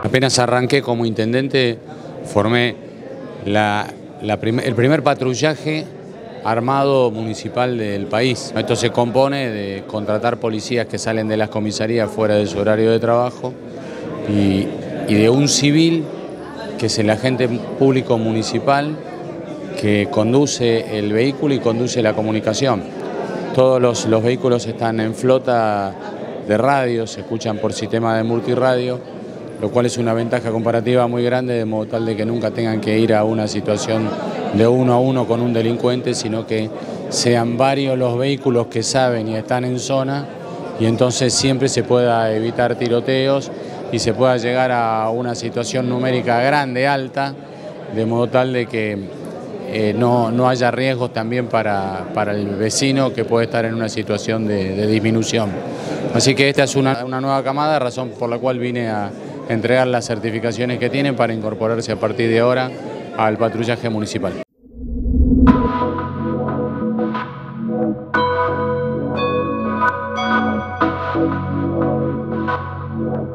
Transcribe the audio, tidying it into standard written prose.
Apenas arranqué como intendente, formé el primer patrullaje armado municipal del país. Esto se compone de contratar policías que salen de las comisarías fuera de su horario de trabajo y de un civil que es el agente público municipal que conduce el vehículo y conduce la comunicación. Todos los vehículos están en flota de radio, se escuchan por sistema de multirradio, lo cual es una ventaja comparativa muy grande, de modo tal de que nunca tengan que ir a una situación de uno a uno con un delincuente, sino que sean varios los vehículos que saben y están en zona, y entonces siempre se pueda evitar tiroteos y se pueda llegar a una situación numérica grande, alta, de modo tal de que no haya riesgos también para el vecino que puede estar en una situación de disminución. Así que esta es una nueva camada, razón por la cual vine a entregar las certificaciones que tienen para incorporarse a partir de ahora al patrullaje municipal.